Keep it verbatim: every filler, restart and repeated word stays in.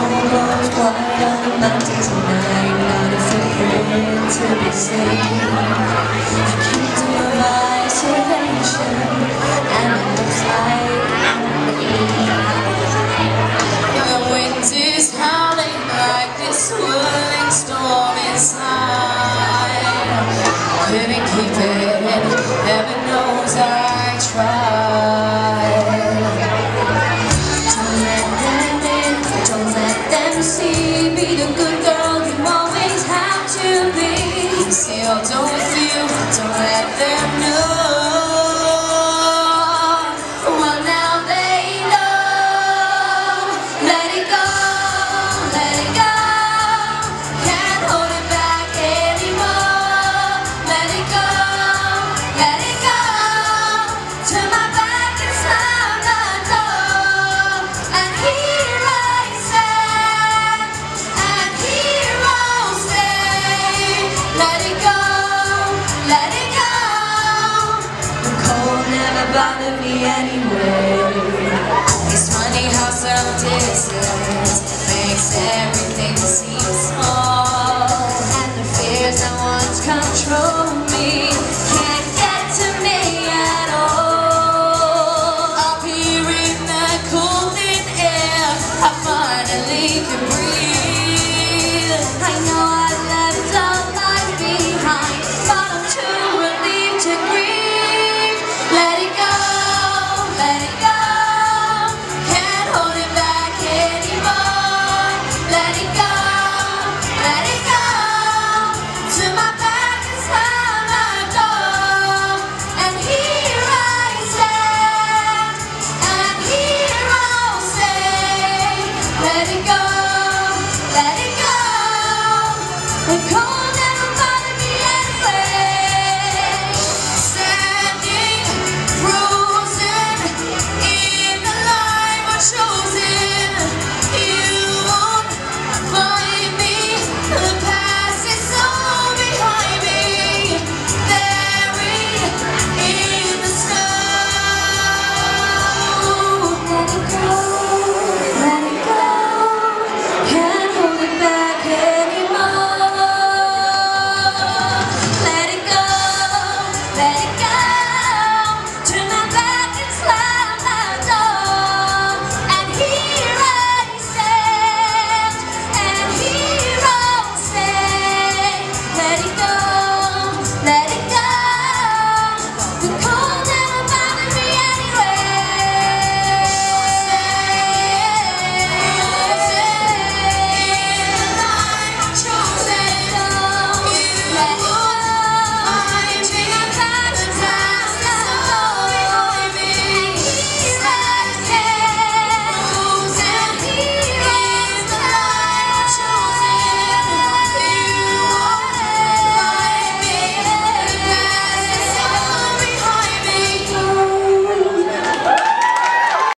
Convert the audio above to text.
snow glows white on the mountains tonight, not a footprint to be seen. A kingdom of isolation, and it looks like the wind is howling like this whirling storm inside. Couldn't keep it in, heaven knows I tried. Don't let them in, don't let them see. Be the good girl you always have to be. Still don't feel, don't let them know. Well now they know. Let it go, let it go. Can't hold it back anymore. Let it go, let it go. Turn my back and slam the door. And here I stand, and here I'll stay. Let it go, let it go. The cold never bothered me anyway. It's funny how some distance makes everything seem small, and the fears that once controlled